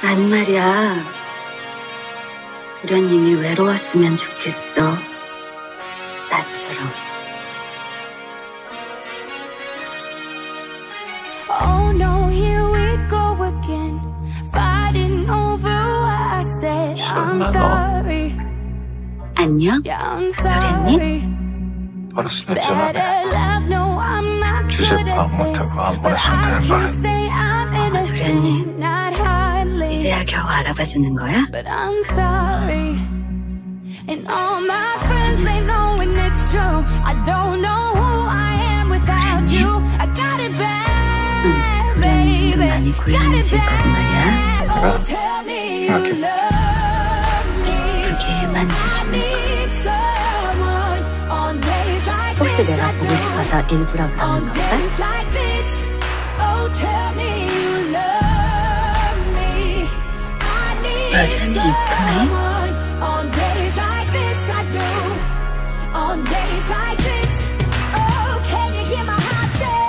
난 말이야, 도련님이 외로웠으면 좋겠어. 나처럼. Oh no, here we go again, fighting over what I said. I'm sorry. 안녕, Yeah, I'm 도련님. sorry. 버릇은 했잖아. 주제파악 못하고 아무거나 쓴다는 말. 도련님, 이제야 겨우 알아봐주는 거야? But I'm sorry. And all my friends, they knowing it's true. I don't know who I am without you. I got it bad, 도련님도 baby. 많이 Got 곤란해질 it 거란 말이야. bad. 내가 Oh, tell me you 생각해. love me. 그게 만져주는 거야. Need someone on days like 혹시 this. 내가 I 보고 do. 싶어서 일부러 그러는 On 건가? days like this. Oh, tell me you love me. I need 여전히 이쁘네. someone. On days like this, I do. On days like this. Oh, can you hear my heart say?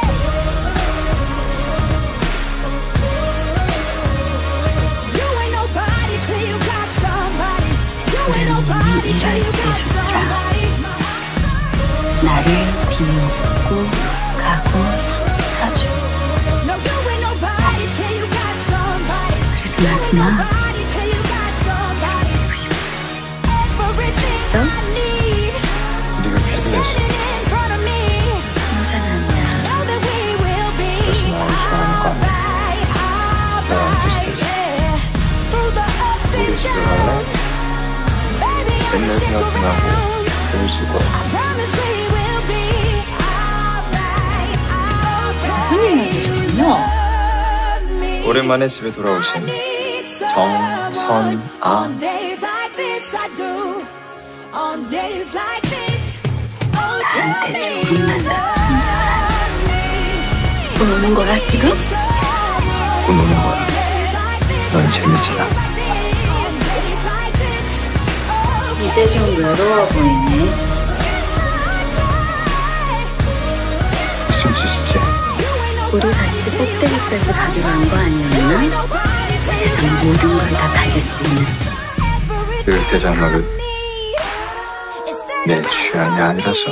You ain't nobody till you got somebody. You ain't nobody till you got somebody. 나를 비웃고 가고 사줘. No, you ain't nobody till you got somebody. You ain't 마지막. nobody till you got somebody. Everything I need 네가 is 필요해서 standing in front of me. 사랑이야. Know that we will be 그래서 나를 좋아하는 거 아니야? alright, 나랑 alright, 비슷해서. yeah. Through the ups 우리 and 집에 갈래? downs, baby, I'ma 옛날 stick 생각도 나고 around. 재밌을 것 I 같아. promise we will be alright. 무슨 일이야? love me. 오랜만에 집에 돌아오신 정선아. On days like this, I do. On days like this, oh, tell 나한테 me 조금만 you 더 love me. 또 노는 거야 지금? 또 노는 거야. 넌 재밌잖아. 이제 좀 외로워 보이네. 무슨 짓이지? 우리 같이 꼭대기까지 가기로 한 거 아니었나? 세상 모든 걸 다 가질 수 있는. 그 대장막은 내 취향이 아니라서.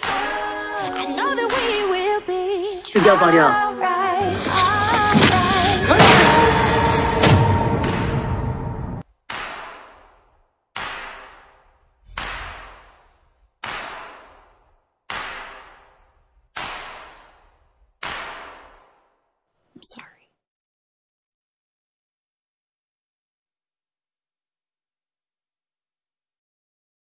죽여버려. I'm sorry.